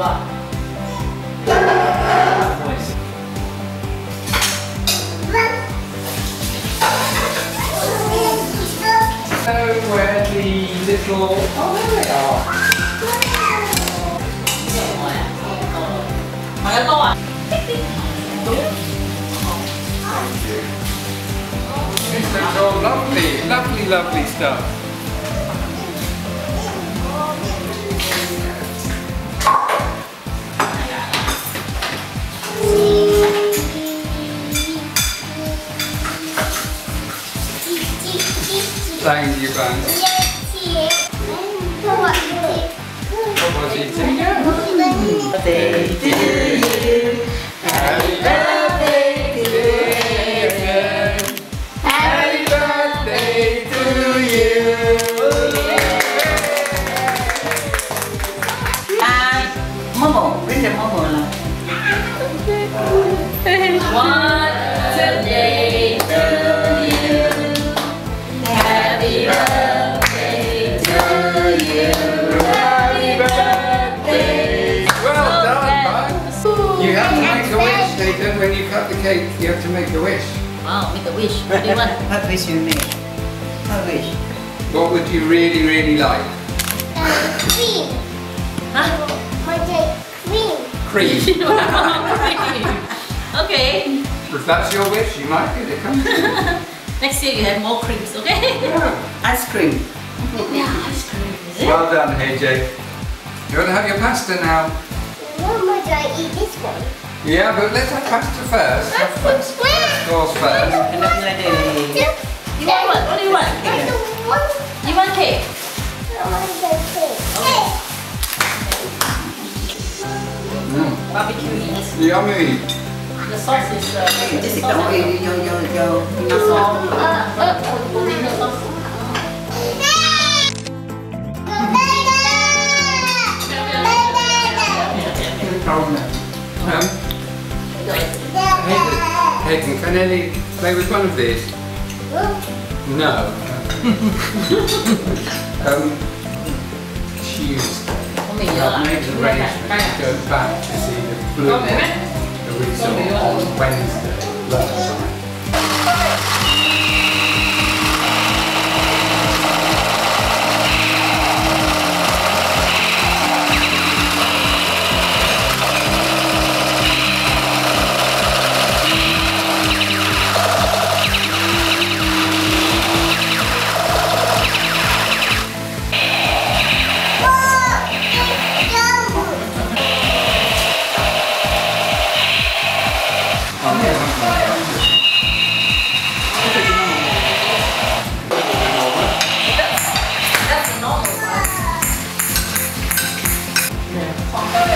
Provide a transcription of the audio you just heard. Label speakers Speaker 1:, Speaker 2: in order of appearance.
Speaker 1: Where the little... Oh, there they are. This looks all lovely, lovely, lovely stuff. Thank you, Bang. What was he eating?
Speaker 2: Birthday to you. Happy birthday to you. Happy birthday to you. Momo, bring the Momo along. One today to you. Happy birthday to you. Happy birthday.
Speaker 1: Well done, Bang. You have to make a wish, Hayden. When you cut the cake, you have to make a wish.
Speaker 2: Wow, make a wish. What do you want? What wish you make? What wish?
Speaker 1: What would you really, really like?
Speaker 3: Cream.
Speaker 2: Huh?
Speaker 3: Cream.
Speaker 1: Cream.
Speaker 2: Cream. Okay.
Speaker 1: If that's your wish, you might get it.
Speaker 2: Next year you have more creams, okay?
Speaker 1: Yeah.
Speaker 2: Ice cream. Yeah, ice cream. Is it?
Speaker 1: Well done, AJ. You want to have your pasta now?
Speaker 3: Mama, do I eat this one?
Speaker 1: Yeah, but let's have pasta first. Have first course first.
Speaker 2: You want what? What do you want? You want cake? Barbecue is.
Speaker 1: Yummy.
Speaker 2: The sauce is
Speaker 4: This is the way your
Speaker 2: sauce. Potato sauce.
Speaker 1: Hayden, can Ellie play with one of these? No. Tuesday. I've made arrangements to go back to see the Blue the resort on Wednesday. Lunchtime.
Speaker 2: That's the normal one. Yeah.